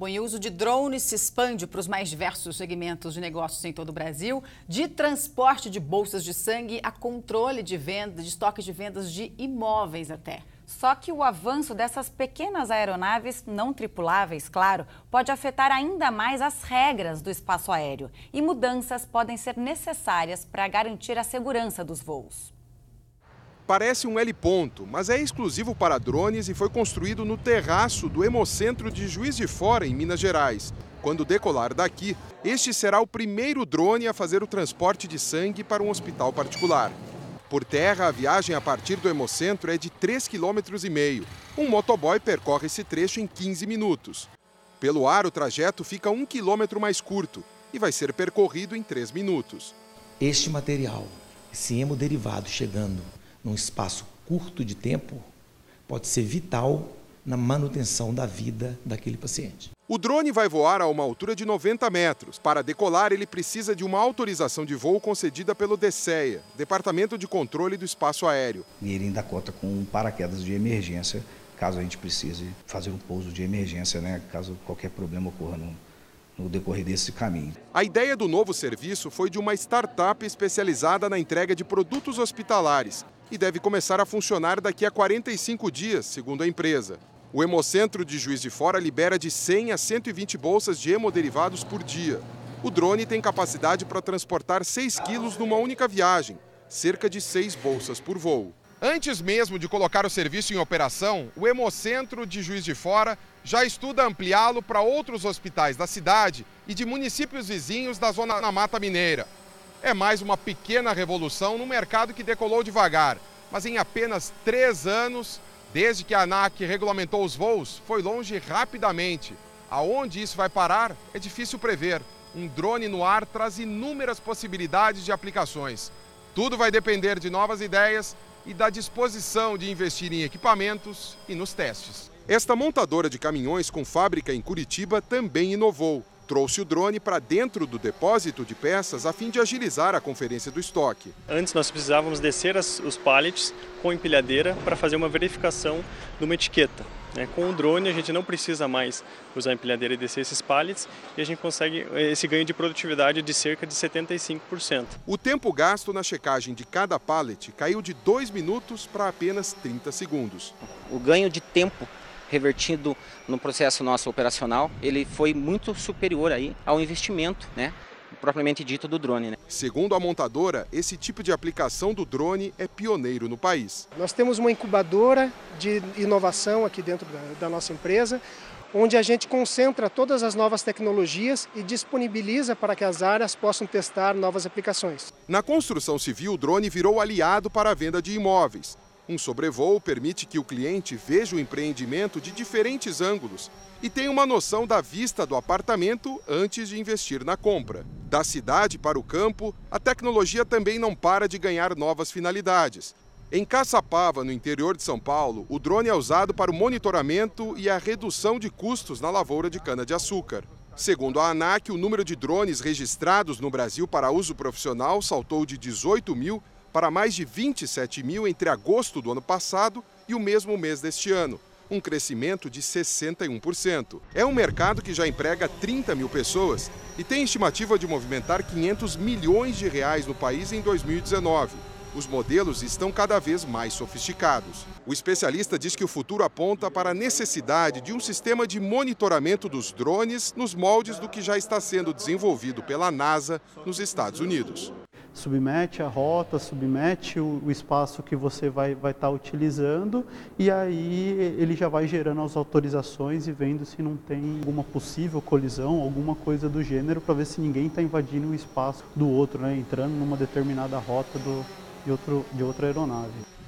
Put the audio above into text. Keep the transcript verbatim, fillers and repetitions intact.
Bom, e o uso de drones se expande para os mais diversos segmentos de negócios em todo o Brasil, de transporte de bolsas de sangue a controle de venda, de estoque de vendas de imóveis até. Só que o avanço dessas pequenas aeronaves não tripuláveis, claro, pode afetar ainda mais as regras do espaço aéreo. E mudanças podem ser necessárias para garantir a segurança dos voos. Parece um heliponto, mas é exclusivo para drones e foi construído no terraço do Hemocentro de Juiz de Fora, em Minas Gerais. Quando decolar daqui, este será o primeiro drone a fazer o transporte de sangue para um hospital particular. Por terra, a viagem a partir do Hemocentro é de três vírgula cinco quilômetros. Um motoboy percorre esse trecho em quinze minutos. Pelo ar, o trajeto fica um quilômetro mais curto e vai ser percorrido em três minutos. Este material, esse hemoderivado chegando num espaço curto de tempo, pode ser vital na manutenção da vida daquele paciente. O drone vai voar a uma altura de noventa metros. Para decolar, ele precisa de uma autorização de voo concedida pelo DECEA, Departamento de Controle do Espaço Aéreo. E ele ainda conta com um paraquedas de emergência, caso a gente precise fazer um pouso de emergência, né? Caso qualquer problema ocorra no, no decorrer desse caminho. A ideia do novo serviço foi de uma startup especializada na entrega de produtos hospitalares e deve começar a funcionar daqui a quarenta e cinco dias, segundo a empresa. O Hemocentro de Juiz de Fora libera de cem a cento e vinte bolsas de hemoderivados por dia. O drone tem capacidade para transportar seis quilos numa única viagem, cerca de seis bolsas por voo. Antes mesmo de colocar o serviço em operação, o Hemocentro de Juiz de Fora já estuda ampliá-lo para outros hospitais da cidade e de municípios vizinhos da zona da Mata Mineira. É mais uma pequena revolução no mercado que decolou devagar, mas em apenas três anos, desde que a ANAC regulamentou os voos, foi longe rapidamente. Aonde isso vai parar é difícil prever. Um drone no ar traz inúmeras possibilidades de aplicações. Tudo vai depender de novas ideias e da disposição de investir em equipamentos e nos testes. Esta montadora de caminhões com fábrica em Curitiba também inovou. Trouxe o drone para dentro do depósito de peças a fim de agilizar a conferência do estoque. Antes nós precisávamos descer as, os pallets com empilhadeira para fazer uma verificação de uma etiqueta. Né? Com o drone a gente não precisa mais usar a empilhadeira e descer esses pallets e a gente consegue esse ganho de produtividade de cerca de setenta e cinco por cento. O tempo gasto na checagem de cada pallet caiu de dois minutos para apenas trinta segundos. O ganho de tempo revertido no processo nosso operacional, ele foi muito superior aí ao investimento, né, propriamente dito do drone. Né? Segundo a montadora, esse tipo de aplicação do drone é pioneiro no país. Nós temos uma incubadora de inovação aqui dentro da, da nossa empresa, onde a gente concentra todas as novas tecnologias e disponibiliza para que as áreas possam testar novas aplicações. Na construção civil, o drone virou aliado para a venda de imóveis. Um sobrevoo permite que o cliente veja o empreendimento de diferentes ângulos e tenha uma noção da vista do apartamento antes de investir na compra. Da cidade para o campo, a tecnologia também não para de ganhar novas finalidades. Em Caçapava, no interior de São Paulo, o drone é usado para o monitoramento e a redução de custos na lavoura de cana-de-açúcar. Segundo a ANAC, o número de drones registrados no Brasil para uso profissional saltou de dezoito mil para mais de vinte e sete mil entre agosto do ano passado e o mesmo mês deste ano, um crescimento de sessenta e um por cento. É um mercado que já emprega trinta mil pessoas e tem estimativa de movimentar quinhentos milhões de reais no país em dois mil e dezenove. Os modelos estão cada vez mais sofisticados. O especialista diz que o futuro aponta para a necessidade de um sistema de monitoramento dos drones nos moldes do que já está sendo desenvolvido pela NASA nos Estados Unidos. Submete a rota, submete o, o espaço que você vai vai estar utilizando e aí ele já vai gerando as autorizações e vendo se não tem alguma possível colisão, alguma coisa do gênero, para ver se ninguém está invadindo o espaço do outro, né, entrando numa determinada rota do, de, outro, de outra aeronave.